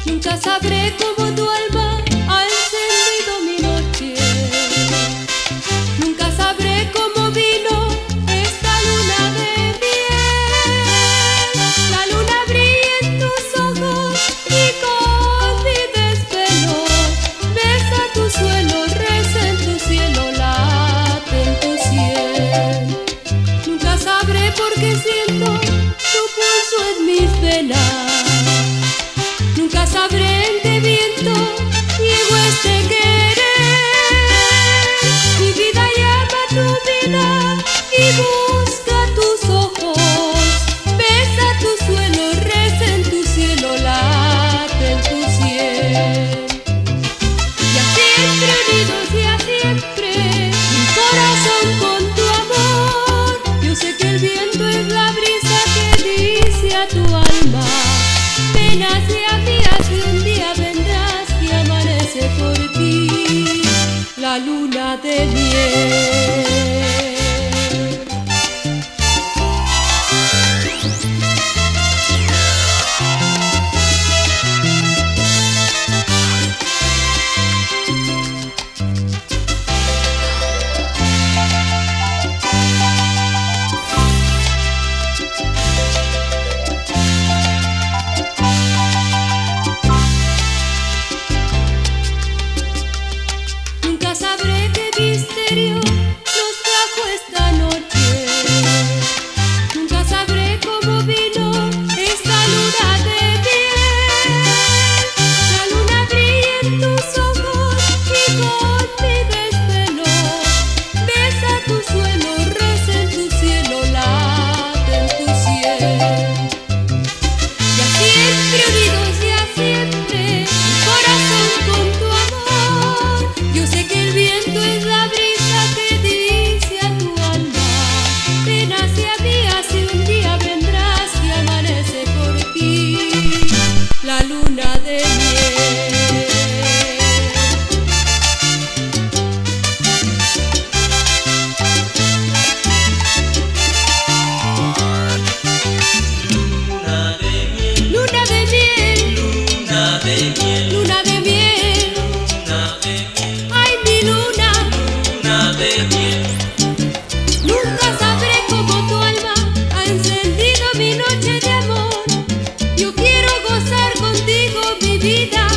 Nunca sabré cómo tu alma ha encendido mi noche. Nunca sabré cómo vino esta luna de miel. La luna brilla en tus ojos y con mi desvelo besa tu suelo, reza en tu cielo, late en tu cielo. Nunca sabré por qué siento tu pulso en mis venas. Nunca sabré en qué viento llegó este querer. Mi vida llama a tu vida y busca tus ojos. Besa tu suelo, reza en tu cielo, late en tu cielo. Y así entre unidos y a siempre, mi corazón con tu amor. Yo sé que el viento es la brisa que dice a tu alma: ven hacia mí, así un día vendrás y amanece por ti la luna de miel. Nunca sabré qué misterio nos trajo esta noche. Nunca sabré cómo vino esta luna de miel. La luna brilla en tus ojos y con mi desvelo besa tu suelo, reza en tu cielo, late en tu cielo. Y así entre unidos y a siempre, mi corazón con tu amor. Yo sé que el viento es la brisa que dice a tu alma: ven hacia mí, así un día vendrás y amanece por ti la luna de miel. Luna de miel, Luna de miel, luna de miel, luna de miel, ay mi luna. luna de miel. Nunca sabré cómo tu alma ha encendido mi noche de amor. Yo quiero gozar contigo mi vida.